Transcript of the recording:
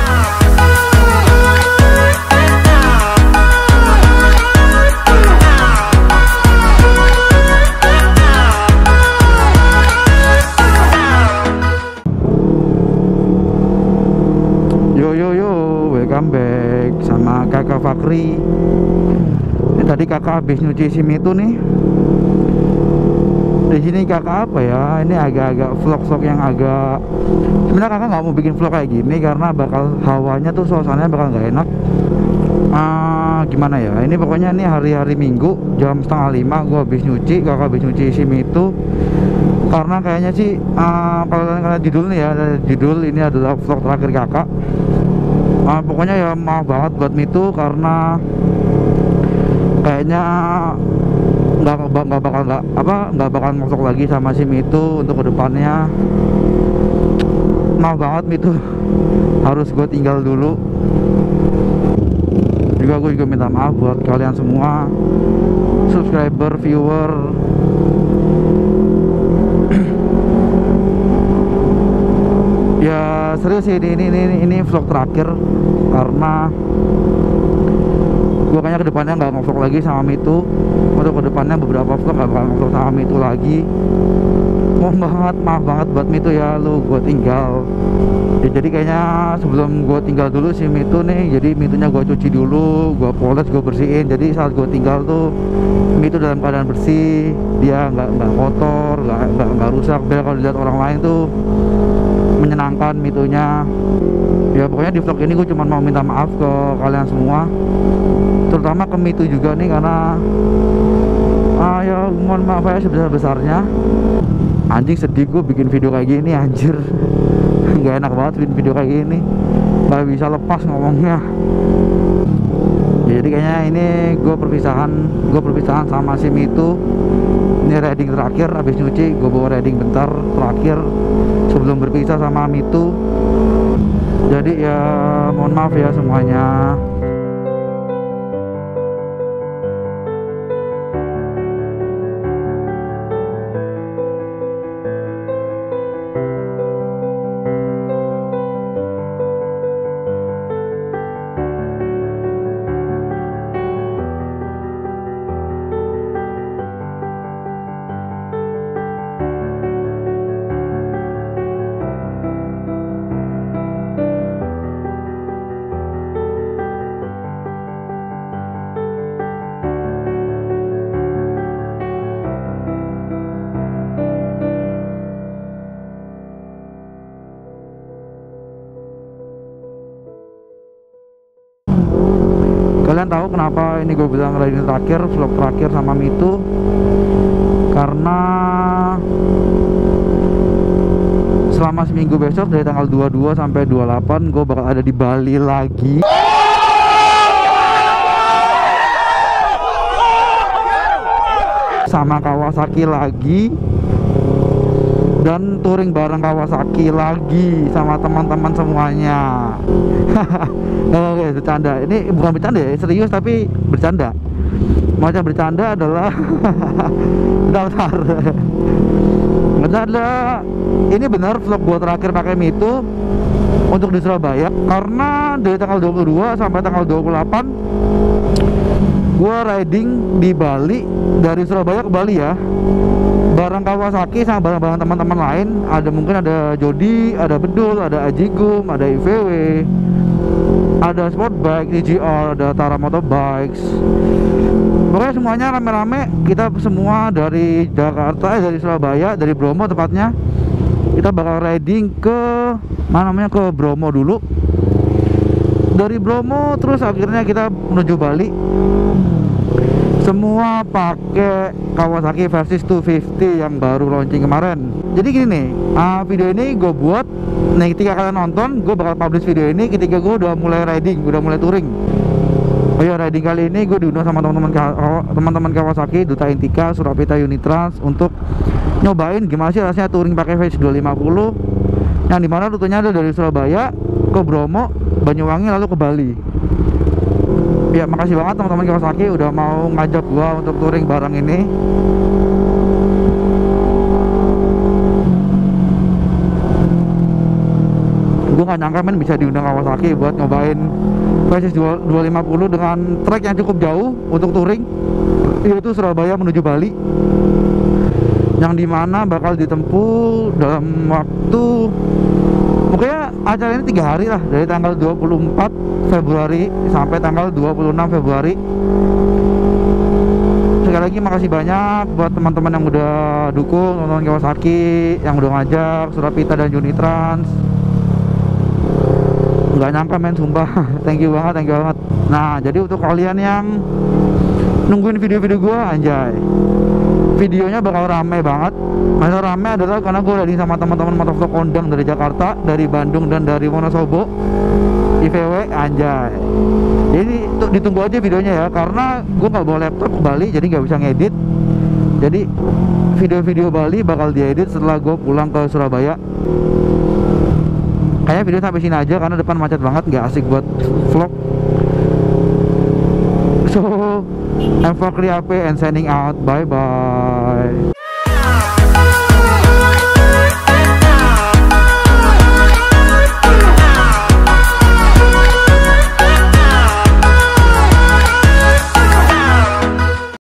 Welcome back sama kakak Fakri. Ini tadi kakak habis nyuci SIM itu nih. Di sini kakak apa ya? Ini agak-agak vlog-vlog yang agak. Sebenarnya kakak nggak mau bikin vlog kayak gini karena bakal hawanya tuh suasananya bakal nggak enak. Gimana ya? Ini pokoknya nih hari-hari Minggu jam 4:30 gue habis nyuci. Kakak habis nyuci SIM itu. Karena kayaknya sih kalau kalian lihat judul nih ya, judul ini adalah vlog terakhir kakak. Pokoknya ya maaf banget buat Mitu karena kayaknya nggak bakal ngosok lagi sama si Mitu untuk kedepannya. Maaf banget Mitu, harus gue tinggal dulu. Gue juga minta maaf buat kalian semua subscriber, viewer. Ya serius sih, ini vlog terakhir karena gue kayaknya kedepannya nggak ngevlog lagi sama Mitu. Untuk kedepannya beberapa vlog nggak bakal ngevlog sama Mitu lagi. Maaf banget buat Mitu ya, lu gue tinggal ya, jadi kayaknya sebelum gue tinggal dulu si Mitu nih, jadi Mitunya gue cuci dulu, gue poles, gue bersihin. Jadi saat gue tinggal tuh Mitu dalam keadaan bersih, dia nggak kotor, nggak rusak. Biar kalau dilihat orang lain tuh menyenangkan Mitunya. Ya pokoknya di vlog ini gue cuma mau minta maaf ke kalian semua, terutama ke Mitu juga nih, karena ya mohon maaf ya sebesar-besarnya. Anjing sedih gue bikin video kayak gini anjir. Gak enak banget bikin video kayak gini, gak bisa lepas ngomongnya. Jadi kayaknya ini gue perpisahan sama si Mitu. Ini riding terakhir, habis nyuci gue bawa riding bentar terakhir sebelum berpisah sama Mitu. Jadi ya mohon maaf ya semuanya. Kalian tahu kenapa ini gue bilang riding terakhir, vlog terakhir sama Mitu? Karena selama seminggu besok dari tanggal 22 sampai 28 gue bakal ada di Bali lagi. Sama Kawasaki lagi. Dan touring bareng Kawasaki lagi sama teman-teman semuanya. Oke, bercanda. Ini bukan bercanda ya, serius tapi bercanda. Macam bercanda adalah bentar. Bercanda. Ini benar vlog gua terakhir pakai Mitu untuk di Surabaya, karena dari tanggal 22 sampai tanggal 28 gua riding di Bali, dari Surabaya ke Bali ya, barang Kawasaki sama barang-barang teman-teman lain. Mungkin ada Jody, ada Bedul, ada Ajigum, ada IVW, ada Sportbike, TGR, ada Tara Motorbikes. Pokoknya semuanya rame-rame. Kita semua dari Jakarta, dari Surabaya, dari Bromo tepatnya. Kita bakal riding ke ke Bromo dulu. Dari Bromo terus akhirnya kita menuju Bali. Semua pakai Kawasaki Versys 250 yang baru launching kemarin. Jadi gini nih, video ini gue buat nih ketika kalian nonton, gue bakal publish video ini ketika gue udah mulai riding, udah mulai touring. Oh ya, riding kali ini gue diundang sama teman-teman Kawasaki, Duta Intika, Surapita Unitrans, untuk nyobain gimana sih rasanya touring pakai Versys 250, yang dimana rutenya ada dari Surabaya ke Bromo, Banyuwangi, lalu ke Bali. Ya makasih banget teman-teman Kawasaki udah mau ngajak gua untuk touring bareng ini. Gue nggak nyangka men bisa diundang Kawasaki buat nyobain VSX 250 dengan trek yang cukup jauh untuk touring, yaitu Surabaya menuju Bali, yang dimana bakal ditempuh dalam waktu, pokoknya acara ini 3 hari lah, dari tanggal 24 Februari sampai tanggal 26 Februari. Sekali lagi makasih banyak buat teman-teman yang udah dukung nonton Kawasaki, yang udah ngajak Surapita dan Unitrans. Nggak nyangka men, sumpah. Thank you banget. Nah, jadi untuk kalian yang nungguin video-video gua, anjay, videonya bakal rame banget. Masa rame adalah karena gue riding sama teman-teman motovlog kondang dari Jakarta, dari Bandung, dan dari Wonosobo, IVW, anjay. Jadi ditunggu aja videonya ya, karena gue nggak bawa laptop ke Bali, jadi nggak bisa ngedit. Jadi video-video Bali bakal diedit setelah gue pulang ke Surabaya. Kayaknya video sampai sini aja karena depan macet banget, nggak asik buat vlog. So, I'm Fakri AP and signing out. Bye bye.